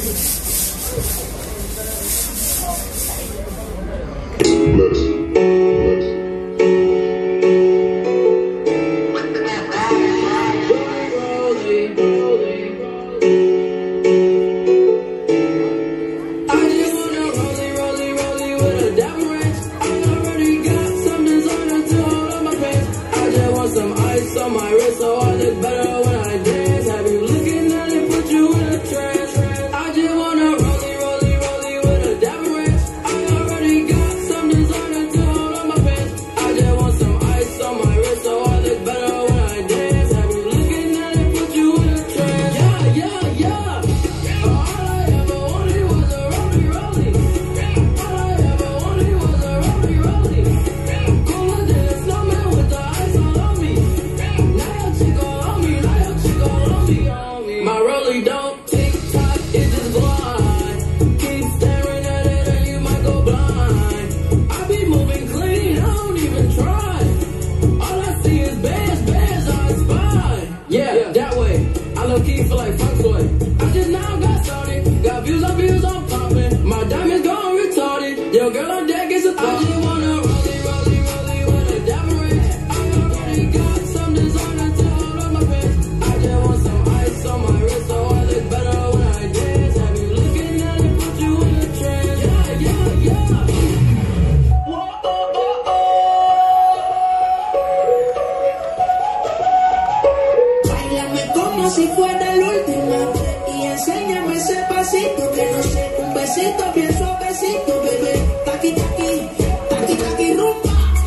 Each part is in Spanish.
Si fuera la última vez y enséñame ese pasito que no sé, un besito bien suavecito, bebé, taqui taqui, taqui taqui rumba.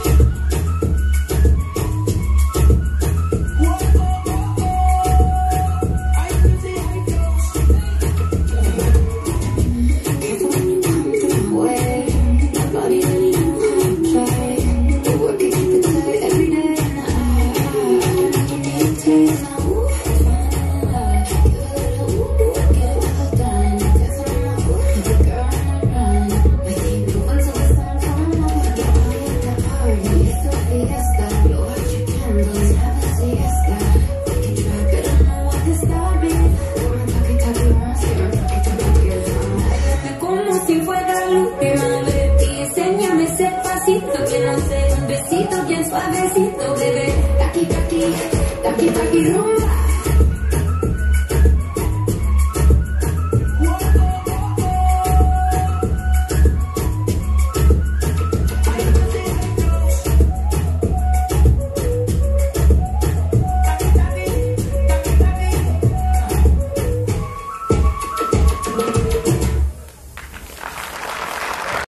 Que no sé, un besito bien suavecito, bebé, taqui taqui, taqui taqui rumba.